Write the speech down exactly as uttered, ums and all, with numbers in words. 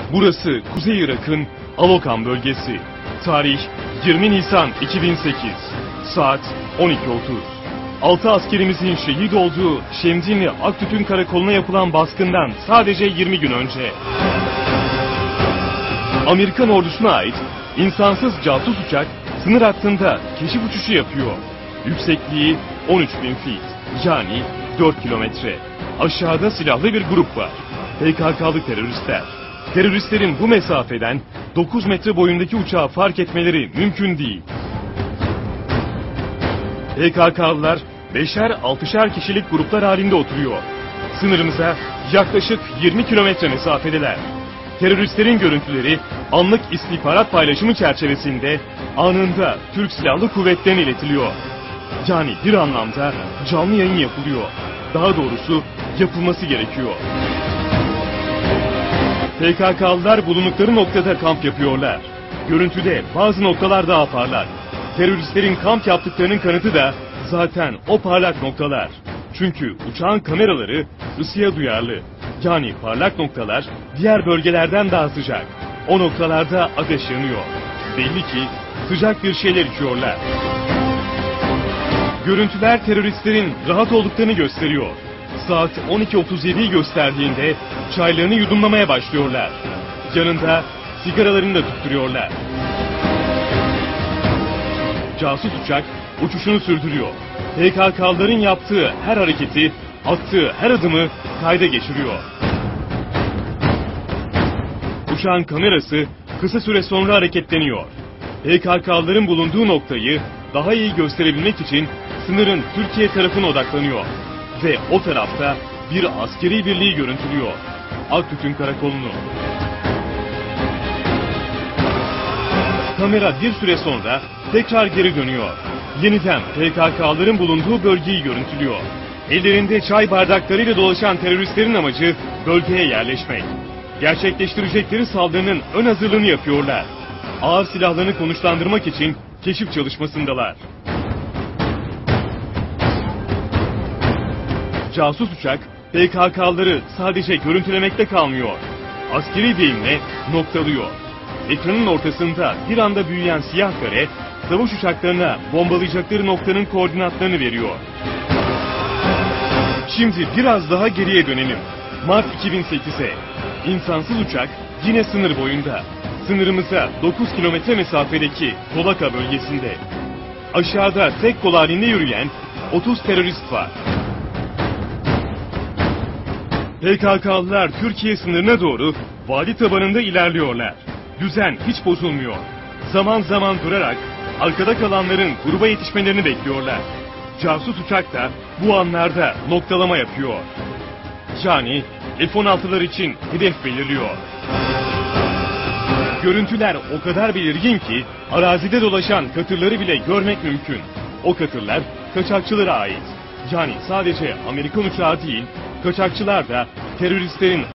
Burası Kuzey Irak'ın Alokan bölgesi. Tarih yirmi Nisan iki bin sekiz. Saat on iki otuz. Altı askerimizin şehit olduğu Şemdinli Aktütün Karakolu'na yapılan baskından sadece yirmi gün önce. Amerikan ordusuna ait insansız casus uçak sınır hattında keşif uçuşu yapıyor. Yüksekliği on üç bin feet, yani dört kilometre. Aşağıda silahlı bir grup var. P K K'lı teröristler. Teröristlerin bu mesafeden dokuz metre boyundaki uçağı fark etmeleri mümkün değil. P K K'lılar beşer altışar kişilik gruplar halinde oturuyor. Sınırımıza yaklaşık yirmi kilometre mesafedeler. Teröristlerin görüntüleri anlık istihbarat paylaşımı çerçevesinde anında Türk Silahlı Kuvvetleri'ne iletiliyor. Yani bir anlamda canlı yayın yapılıyor. Daha doğrusu yapılması gerekiyor. P K K'lılar bulundukları noktada kamp yapıyorlar. Görüntüde bazı noktalar daha parlak. Teröristlerin kamp yaptıklarının kanıtı da zaten o parlak noktalar. Çünkü uçağın kameraları ısıya duyarlı. Yani parlak noktalar diğer bölgelerden daha sıcak. O noktalarda ateş yanıyor. Belli ki sıcak bir şeyler içiyorlar. Görüntüler teröristlerin rahat olduklarını gösteriyor. Saat on iki otuz yediyi gösterdiğinde çaylarını yudumlamaya başlıyorlar. Yanında sigaralarını da tutturuyorlar. Casus uçak uçuşunu sürdürüyor. P K K'lıların yaptığı her hareketi, attığı her adımı kayda geçiriyor. Uçağın kamerası kısa süre sonra hareketleniyor. P K K'lıların bulunduğu noktayı daha iyi gösterebilmek için sınırın Türkiye tarafına odaklanıyor. Ve o tarafta bir askeri birliği görüntülüyor. Aktütün Karakolu'nu. Kamera bir süre sonra tekrar geri dönüyor. Yeniden P K K'ların bulunduğu bölgeyi görüntülüyor. Ellerinde çay bardaklarıyla dolaşan teröristlerin amacı bölgeye yerleşmek. Gerçekleştirecekleri saldırının ön hazırlığını yapıyorlar. Ağır silahlarını konuşlandırmak için keşif çalışmasındalar. Casus uçak P K K'ları sadece görüntülemekte kalmıyor. Askeri deyimle noktalıyor. Ekranın ortasında bir anda büyüyen siyah kare, savaş uçaklarına bombalayacakları noktanın koordinatlarını veriyor. Şimdi biraz daha geriye dönelim. Mart iki bin sekize. İnsansız uçak yine sınır boyunda. Sınırımıza dokuz kilometre mesafedeki Kolaka bölgesinde. Aşağıda tek kol halinde yürüyen otuz terörist var. P K K'lılar Türkiye sınırına doğru vadi tabanında ilerliyorlar. Düzen hiç bozulmuyor. Zaman zaman durarak arkada kalanların gruba yetişmelerini bekliyorlar. Casus uçak da bu anlarda noktalama yapıyor. Yani F on altılar için hedef belirliyor. Görüntüler o kadar belirgin ki arazide dolaşan katırları bile görmek mümkün. O katırlar kaçakçılara ait. Yani sadece Amerikan uçağı değil, kaçakçılar da teröristlerin